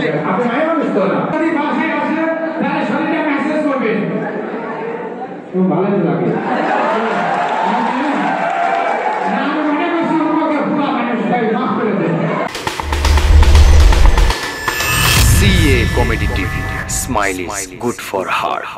আপনি মায়ের মানুষ তো না যদি বাসায় আসে তাহলে শরীরটা মেসেজ করবে খুব ভালো লাগে না আমি মনে করছি তোমাকে পুরা মানুষ তাই মাফ করে দেন CA Comedy TV. Smile is good for heart.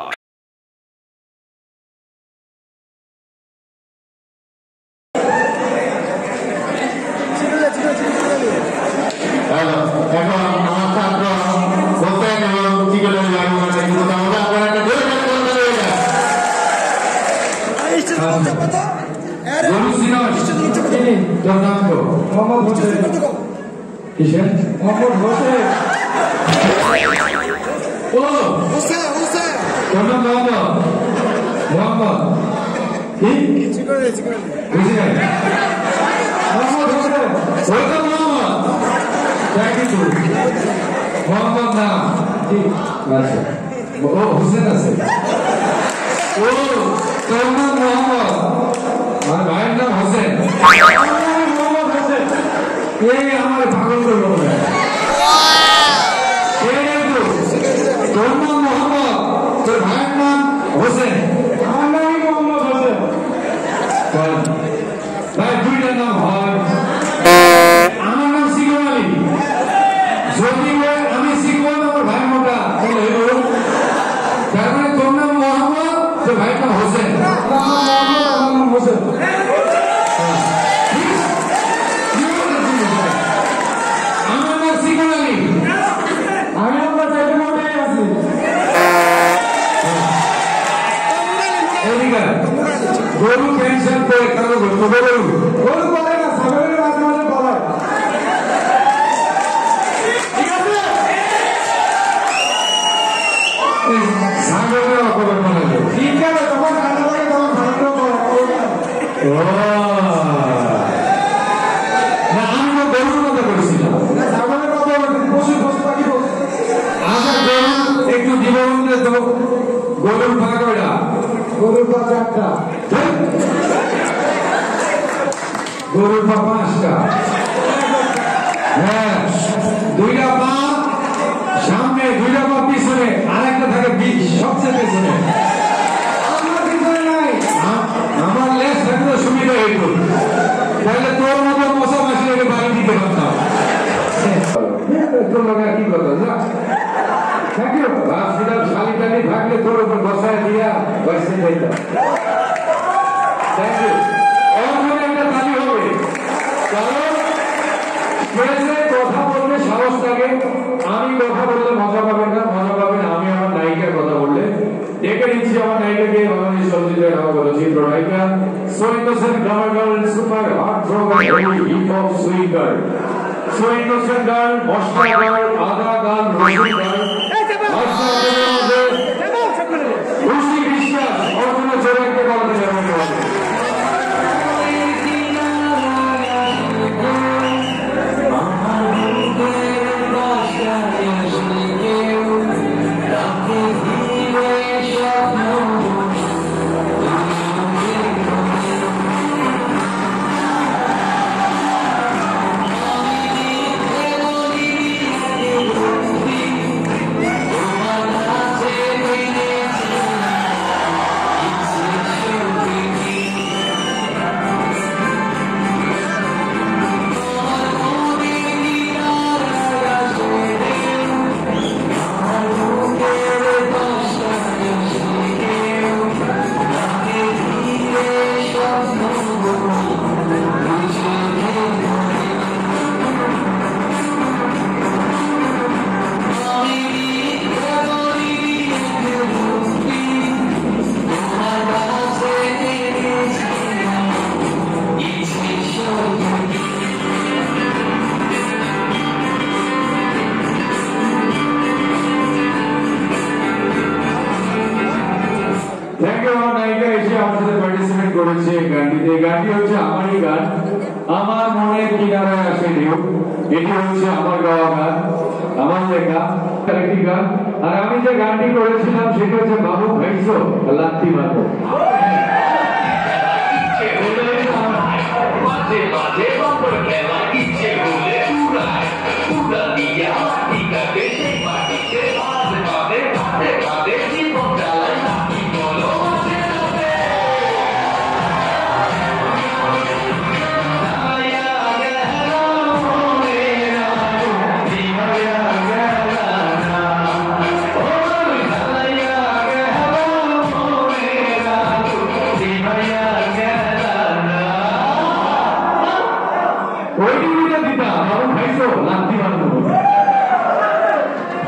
Devam perkara, ice boleh urai, udah dia, tiga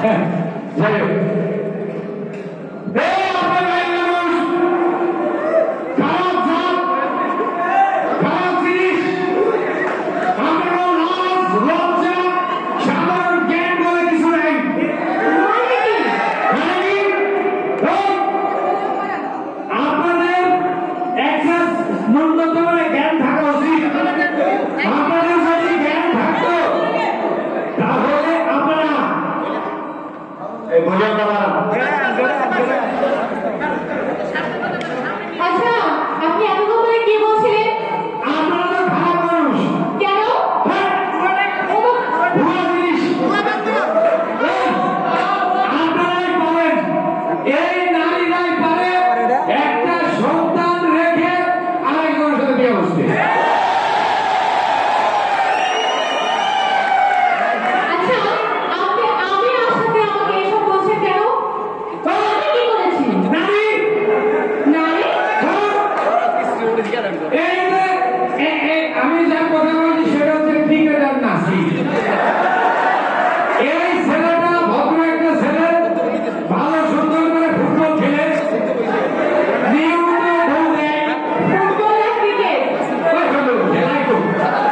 যাই হোক এই আপনার ভাই মানুষ খারাপ জাত খারাপ জিনিস আপনার লাজ লজ্জা সাধারণ জ্ঞান বলে কিছু নাই আপনাদের একটা ন্যূনতম জ্ঞান থাকা উচিত আপনাদের যদি জ্ঞান থাকতো তাহলে আপনারা এই বলে আচ্ছা আপনি এতক্ষণ ধরে কি বলছিলেন? আপনারা তো খারাপ মানুষ কেন? ভুয়া জিনিস আপনারাই বলেন এই নারীরাই পারে একটা সন্তান রেখে আরেকজনের সাথে বিয়ে বসতে আচ্ছা আপনি আমি আসতে আমাকে এসব বলছেন কেন? আমি কি করেছি? নারী নারী? এই যে আমি যা কথা বলছি সেটা হচ্ছে ক্রিকেটার নাসি এই ছেলেটা ভদ্র একটা ছেলে ভালো সুন্দর করে ফুটবল খেলে নিয়মিত গোল দেয় ফুটবল না ক্রিকেট? ওই হলো খেলাই তো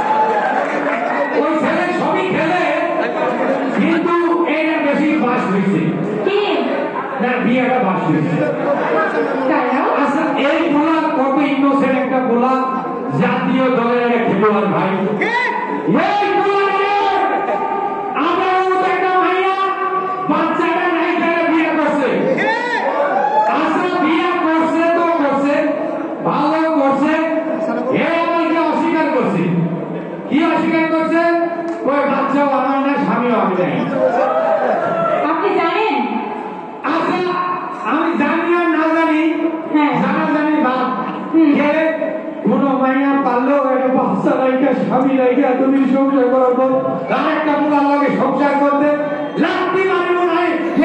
ওই ছেলে সবই খেলে কিন্তু এরা বেশি বাস হয়েছে কি? না বিয়েটা বাস হয়েছে তাই না? আচ্ছা এই পোলা কত ইনোসেন্ট একটা পোলা জাতীয় দলের একটা খেলোয়াড় ভাই এই পোলাকে আমার মতো একটা ভাইয়া বাচ্চাটা নাই তারা বিয়ে করছে আচ্ছা বিয়ে করছে তো করছে ভালো করছে এ আমাকে অস্বীকার করছে কি অস্বীকার করছে ওই বাচ্চাও আমার না স্বামীও আমি নাই আপনি জানেন? আচ্ছা আমি জানি আর না জানি হ্যাঁ। জানা জানি বাপ হুম। কে কোন মাইয়া পারলো একটা বাচ্চা রাইখা স্বামী রাইখা তুমি সংসার করবো আর একটা পোলার লগে সংসার করতে লাত্তি মারিব নাই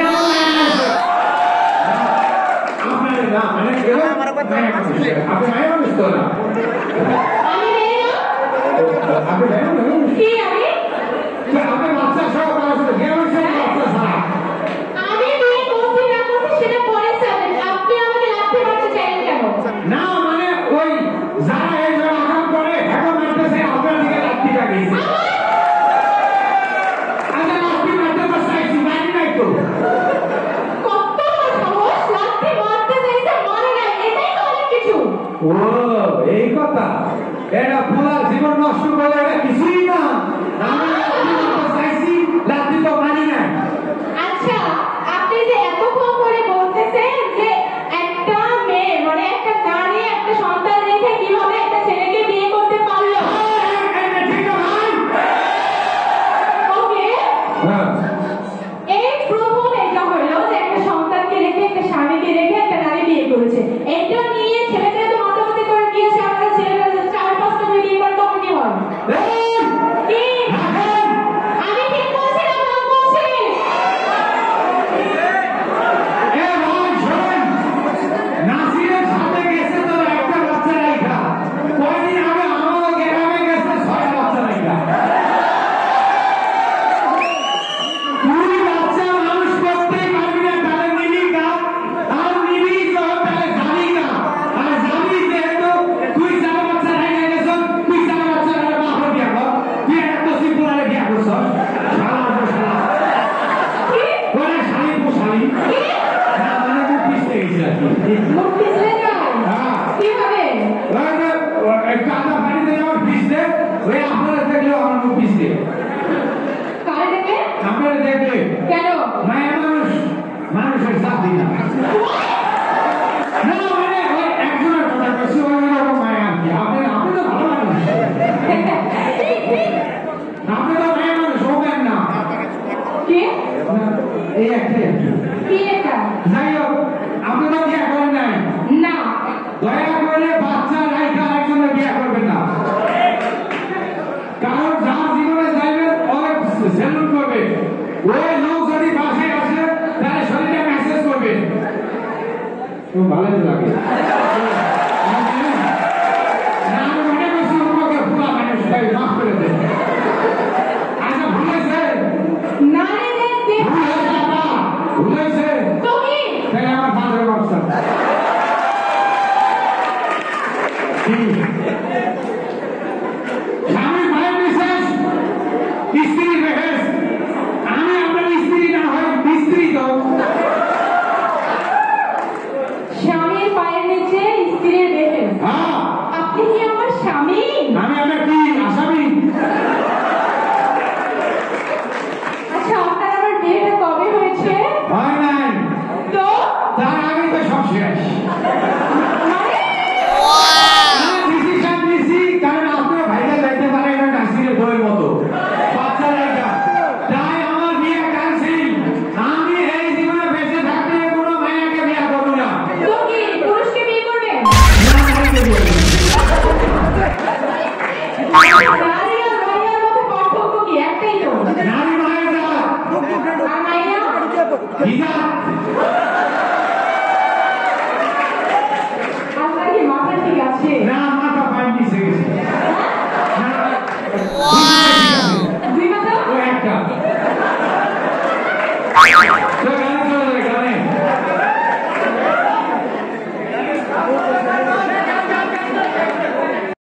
আপনার না মানে কেউ আপনি মায়ের মানুষ তো না আমি মেয়ে না? আপনি মায়ের মানুষ কি আমি? আপনি বাচ্চা সহ কারোর সাথে বিয়ে হয়েছে বাচ্চা ছাড়া আমি বিয়ে করছি না করছি সেটা পরে যাবেন। আপনি আমাকে লাথি মারতে চাইলেন কেন? না মানে ওই যারা এই যে আঘাত করে এখন মারতেছে আপনার দিকে লাঠি লাগিয়েছে আচ্ছা লাঠি মারতে বসাইছি মারি নাই তো কত বড় সাহস! লাথি মারতে চাইছে, মারে নাই। এটাই তো অনেক কিছু। ও এই কথা এটা পুরা জীবন নষ্ট করে এটা কিছুই না আমি লাঠি মারতে চাইছি লাঠি তো মারি নাই আচ্ছা আপনি যে এতক্ষণ ধরে বলতেছেন যে একটা মেয়ে মানে একটা নারী একটা সন্তান রেখে কিভাবে একটা ছেলেকে বিয়ে করতে পারলো? ঠিক না ভাই ওকে হ্যাঁ এই প্রথম এটা হলো যে একটা সন্তানকে রেখে একটা স্বামীকে রেখে একটা নারী বিয়ে করেছে। এটা নিয়ে ছেলেমেয়েরা তো মাতামাতি করে গিয়েছে। আমরা ছেলেমেয়েরা 4-5টা করে বিয়ে করে তখন কি হয়? এই কি? রাখেন আমি ঠিক বলছি না ভুল বলছি? এ ভাই শোনেন নাসিরের সাথে গেছে তো একটা বাচ্চা রাইখা কয়দিন আগে আমারও গ্রামে গেছে 6টা বাচ্চা রাইখা তুই বাচ্চা মানুষ করতেই পারবি না তাহলে নিবি না আর নিবি তো তাহলে যাবি না আর যাবি যেহেতু তুই 4 বাচ্চা রাইখা গেছ তুই 4 বাচ্চা রাইখা বাপরে বিয়া কর তুই একটা সিম্পলারে বিয়া করছ শালা শালা কি? ওরে শালি পোশালি কি? না মানে খুব পিছলে গেছে আর কি মুখ পিছলে যায়? হ্যাঁ। কিভাবে? একটু আধা বাড়িতে আমার পিছলে ওই আপনারা দেখলেও আমার মুখ পিছলে কারে দেখে? আপনারা দেখলে কেন?